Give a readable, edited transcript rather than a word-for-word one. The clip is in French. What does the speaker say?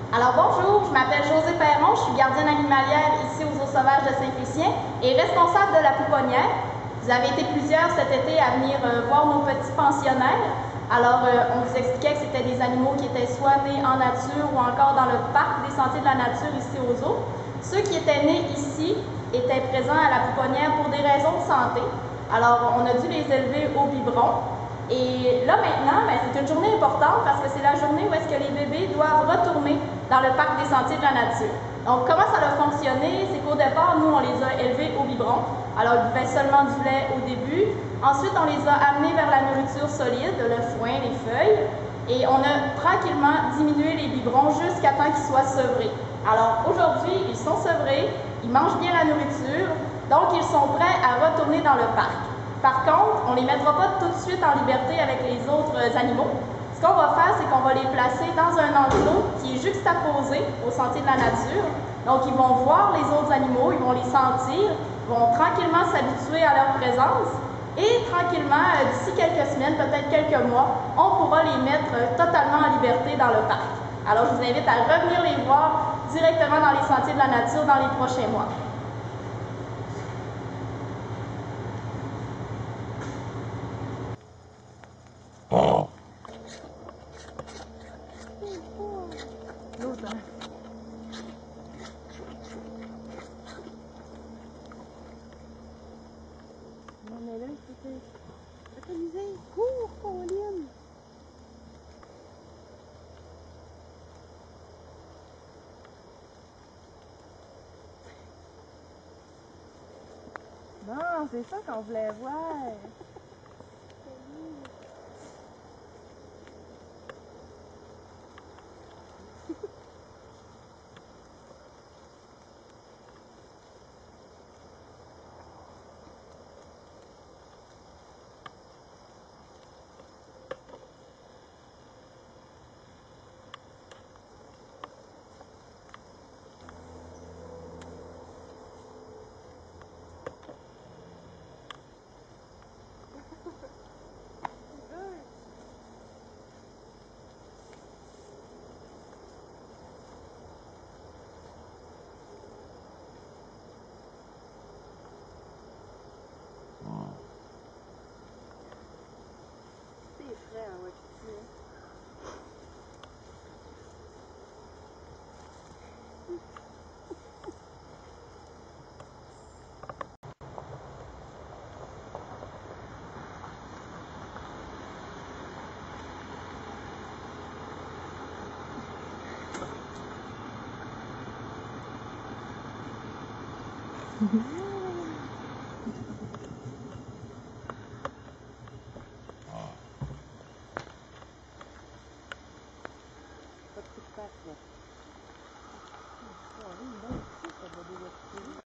Alors bonjour, je m'appelle Josée Perron, je suis gardienne animalière ici aux Eaux Sauvages de Saint-Félicien et responsable de la pouponnière. Vous avez été plusieurs cet été à venir voir nos petits pensionnaires. Alors on vous expliquait que c'était des animaux qui étaient soit nés en nature ou encore dans le parc des sentiers de la nature ici aux eaux. Ceux qui étaient nés ici étaient présents à la pouponnière pour des raisons de santé. Alors on a dû les élever au biberon. Et là maintenant, c'est une journée importante parce que c'est la journée où est-ce que les bébés doivent retourner dans le parc des sentiers de la nature. Donc comment ça a fonctionné, c'est qu'au départ, nous on les a élevés au biberon. Alors ils buvaient seulement du lait au début. Ensuite on les a amenés vers la nourriture solide, le foin, les feuilles. Et on a tranquillement diminué les biberons jusqu'à temps qu'ils soient sevrés. Alors aujourd'hui, ils sont sevrés, ils mangent bien la nourriture, donc ils sont prêts à retourner dans le parc. Par contre, on ne les mettra pas tout de suite en liberté avec les autres animaux. Ce qu'on va faire, c'est qu'on va les placer dans un enclos qui est juxtaposé au sentier de la nature. Donc, ils vont voir les autres animaux, ils vont les sentir, ils vont tranquillement s'habituer à leur présence. Et tranquillement, d'ici quelques semaines, peut-être quelques mois, on pourra les mettre totalement en liberté dans le parc. Alors, je vous invite à revenir les voir directement dans les sentiers de la nature dans les prochains mois. L'autre, hein? Non, mais là, faut t'amuser. Cours, Pauline! Bon, c'est ça qu'on voulait voir. C'est frais, hein, ouais, tu sais. Pas de coup de passe, là.